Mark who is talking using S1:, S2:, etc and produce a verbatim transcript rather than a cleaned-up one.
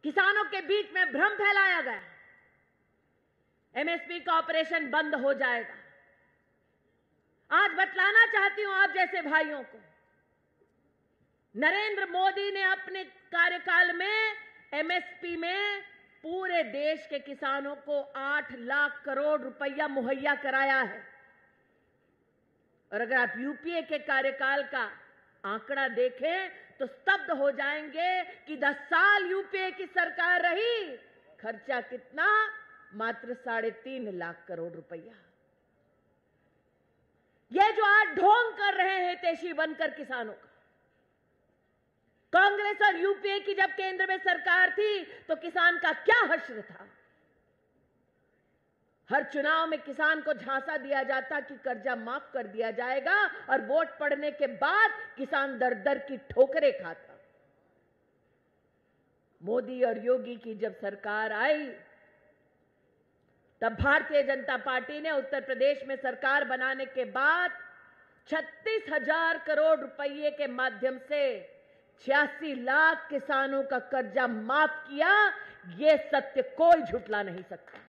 S1: किसानों के बीच में भ्रम फैलाया गया, एमएसपी का ऑपरेशन बंद हो जाएगा। आज बतलाना चाहती हूं आप जैसे भाइयों को, नरेंद्र मोदी ने अपने कार्यकाल में एमएसपी में पूरे देश के किसानों को आठ लाख करोड़ रुपया मुहैया कराया है। और अगर आप यूपीए के कार्यकाल का आंकड़ा देखें तो स्तब्ध हो जाएंगे कि दस साल यूपीए की सरकार रही, खर्चा कितना, मात्र साढ़े तीन लाख करोड़ रुपया। ये जो आज ढोंग कर रहे हैं हितैषी बनकर किसानों का, कांग्रेस और यूपीए की जब केंद्र में सरकार थी तो किसान का क्या हश्र था। हर चुनाव में किसान को झांसा दिया जाता कि कर्जा माफ कर दिया जाएगा और वोट पड़ने के बाद किसान दर दर की ठोकरें खाता। मोदी और योगी की जब सरकार आई तब भारतीय जनता पार्टी ने उत्तर प्रदेश में सरकार बनाने के बाद छत्तीस हजार करोड़ रुपए के माध्यम से छियासी लाख किसानों का कर्जा माफ किया। यह सत्य कोई झुठला नहीं सकता।